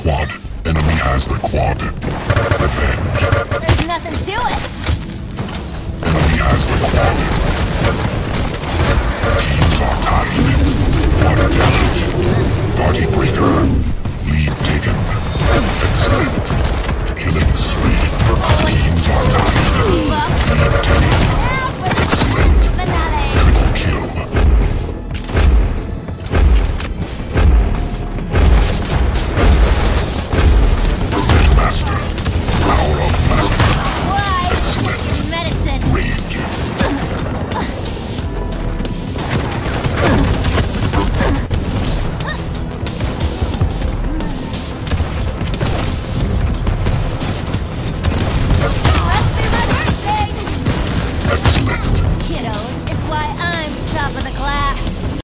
quad. Enemy has the quad. Revenge. There's nothing to it. Enemy has the quad. Teams are tied. Quad damage. Party breaker. Lead taken. Excellent. Killing spree. Teams are tied. Lead taken. Excellent. Triple kill. Master. Power of master. Why? Excellent. Medicine. Rage. Must be my birthday. Excellent. Kiddos.